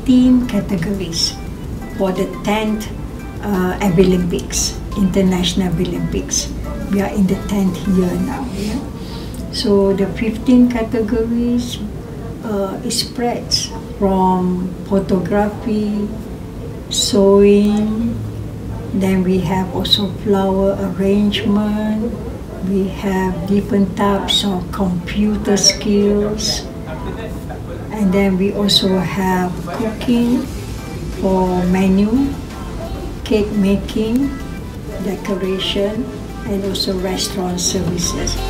15 categories for the 10th Abilympics, International Abilympics. We are in the 10th year now. Yeah? So the 15 categories spreads from photography, sewing, then we have also flower arrangement, we have different types of computer skills, and then we also have cooking for menu, cake making, decoration, and also restaurant services.